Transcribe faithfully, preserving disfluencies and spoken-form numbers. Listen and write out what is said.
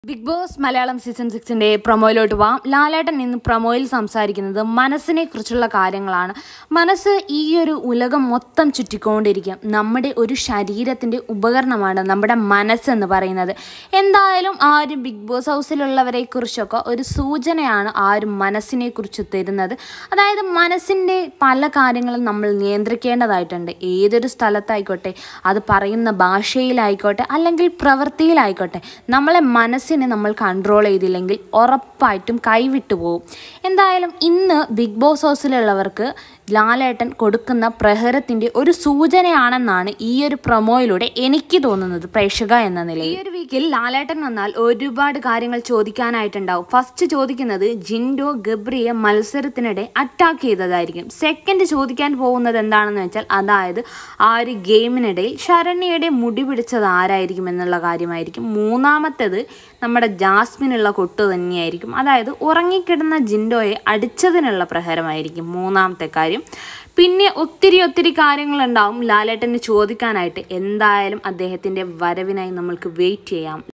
Big boss Malayalam season സിക്സിൻ്റെ പ്രൊമോയിലോട്ട് പോവാം. ലാലേട്ടൻ ഇന്ന് പ്രൊമോയിൽ സംസാരിക്കുന്നത് മനസ്സിനെ കുറിച്ചുള്ള കാര്യങ്ങളാണ്. മനസ്സ് ഈ ഒരു ഉലകം മൊത്തം ചുറ്റിക്കൊണ്ടിരിക്കും. നമ്മുടെ ഒരു ശരീരത്തിൻ്റെ ഉപകരണമാണ് നമ്മുടെ മനസ്സെന്ന് പറയുന്നത്. എന്തായാലും ആ ഒരു ബിഗ് ബോസ് ഹൗസിലുള്ളവരെ കുറിച്ചൊക്കെ ഒരു സൂചനയാണ് ആ ഒരു മനസ്സിനെ കുറിച്ച് തരുന്നത്. അതായത് മനസ്സിൻ്റെ പല കാര്യങ്ങളും നമ്മൾ നിയന്ത്രിക്കേണ്ടതായിട്ടുണ്ട്. ഏതൊരു സ്ഥലത്തായിക്കോട്ടെ, അത് പറയുന്ന ഭാഷയിലായിക്കോട്ടെ അല്ലെങ്കിൽ പ്രവൃത്തിയിലായിക്കോട്ടെ, നമ്മളെ മനസ്സ് നമ്മൾ കൺട്രോൾ ചെയ്തില്ലെങ്കിൽ ഉറപ്പായിട്ടും കൈവിട്ടു പോകും. എന്തായാലും ഇന്ന് ബിഗ് ബോസ് ഹൗസിലുള്ളവർക്ക് ലാലേട്ടൻ കൊടുക്കുന്ന പ്രഹരത്തിൻ്റെ ഒരു സൂചനയാണെന്നാണ് ഈ ഒരു പ്രൊമോയിലൂടെ എനിക്ക് തോന്നുന്നത്, പ്രേക്ഷക എന്ന നിലയിൽ. ഈ ഒരു വീക്കിൽ ലാലേട്ടൻ വന്നാൽ ഒരുപാട് കാര്യങ്ങൾ ചോദിക്കാനായിട്ടുണ്ടാവും. ഫസ്റ്റ് ചോദിക്കുന്നത് ജിൻഡോ ഗബ്രിയെ മത്സരത്തിനിടെ അറ്റാക്ക് ചെയ്തതായിരിക്കും. സെക്കൻഡ് ചോദിക്കാൻ പോകുന്നത് എന്താണെന്ന് വെച്ചാൽ, അതായത് ആ ഒരു ഗെയിമിനിടയിൽ ശരണ്യയുടെ മുടി പിടിച്ചത് ആരായിരിക്കും എന്നുള്ള കാര്യമായിരിക്കും. മൂന്നാമത്തേത് നമ്മുടെ ജാസ്മിനുള്ള കൊട്ട് തന്നെയായിരിക്കും. അതായത് ഉറങ്ങിക്കിടന്ന ജിൻഡോയെ അടിച്ചതിനുള്ള പ്രഹരമായിരിക്കും മൂന്നാമത്തെ കാര്യം. പിന്നെ ഒത്തിരി ഒത്തിരി കാര്യങ്ങളുണ്ടാവും ലാലേട്ടന് ചോദിക്കാനായിട്ട്. എന്തായാലും അദ്ദേഹത്തിൻ്റെ വരവിനായി നമ്മൾക്ക് വെയിറ്റ് ചെയ്യാം.